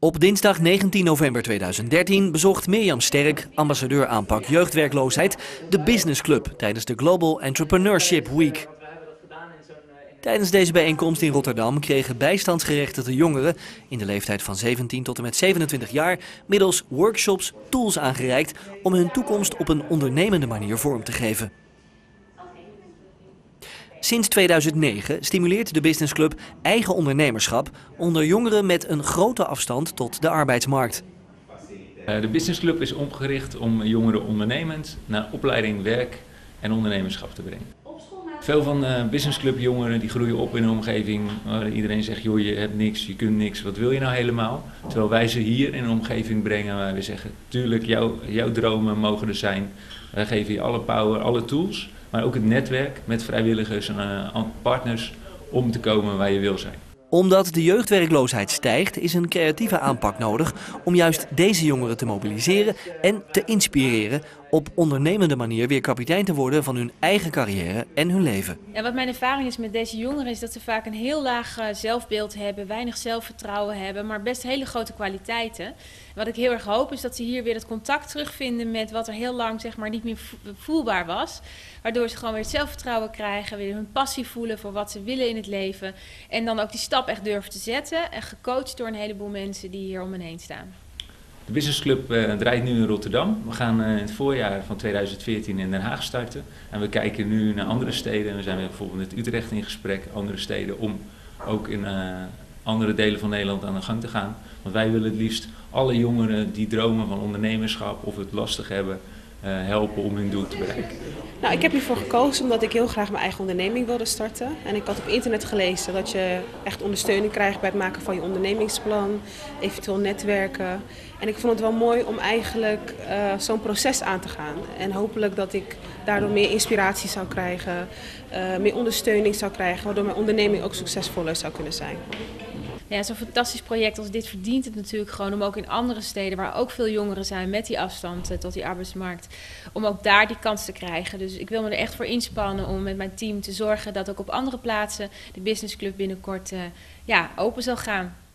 Op dinsdag 19 november 2013 bezocht Mirjam Sterk, ambassadeur aanpak jeugdwerkloosheid, de Business Club tijdens de Global Entrepreneurship Week. Tijdens deze bijeenkomst in Rotterdam kregen bijstandsgerechtigde jongeren in de leeftijd van 17 tot en met 27 jaar middels workshops tools aangereikt om hun toekomst op een ondernemende manier vorm te geven. Sinds 2009 stimuleert de Business Club eigen ondernemerschap onder jongeren met een grote afstand tot de arbeidsmarkt. De Business Club is opgericht om jongeren ondernemend naar opleiding, werk en ondernemerschap te brengen. Veel van de Business Club jongeren die groeien op in een omgeving waar iedereen zegt, joh, je hebt niks, je kunt niks, wat wil je nou helemaal? Terwijl wij ze hier in een omgeving brengen waar we zeggen, tuurlijk, jouw dromen mogen er zijn. Wij geven je alle power, alle tools, maar ook het netwerk met vrijwilligers en partners om te komen waar je wil zijn. Omdat de jeugdwerkloosheid stijgt, is een creatieve aanpak nodig om juist deze jongeren te mobiliseren en te inspireren op ondernemende manier weer kapitein te worden van hun eigen carrière en hun leven. Ja, wat mijn ervaring is met deze jongeren is dat ze vaak een heel laag zelfbeeld hebben, weinig zelfvertrouwen hebben, maar best hele grote kwaliteiten. Wat ik heel erg hoop is dat ze hier weer het contact terugvinden met wat er heel lang zeg maar niet meer voelbaar was. Waardoor ze gewoon weer het zelfvertrouwen krijgen, weer hun passie voelen voor wat ze willen in het leven. En dan ook die stap echt durven te zetten en gecoacht door een heleboel mensen die hier om hen heen staan. De Business Club draait nu in Rotterdam. We gaan in het voorjaar van 2014 in Den Haag starten. En we kijken nu naar andere steden. We zijn bijvoorbeeld met Utrecht in gesprek, andere steden, om ook in andere delen van Nederland aan de gang te gaan. Want wij willen het liefst alle jongeren die dromen van ondernemerschap of het lastig hebben, helpen om hun doel te bereiken. Nou, ik heb hiervoor gekozen omdat ik heel graag mijn eigen onderneming wilde starten. En ik had op internet gelezen dat je echt ondersteuning krijgt bij het maken van je ondernemingsplan, eventueel netwerken. En ik vond het wel mooi om eigenlijk zo'n proces aan te gaan. En hopelijk dat ik daardoor meer inspiratie zou krijgen, meer ondersteuning zou krijgen, waardoor mijn onderneming ook succesvoller zou kunnen zijn. Ja, zo'n fantastisch project als dit verdient het natuurlijk gewoon om ook in andere steden waar ook veel jongeren zijn met die afstand tot die arbeidsmarkt, om ook daar die kans te krijgen. Dus ik wil me er echt voor inspannen om met mijn team te zorgen dat ook op andere plaatsen de Business Club binnenkort open zal gaan.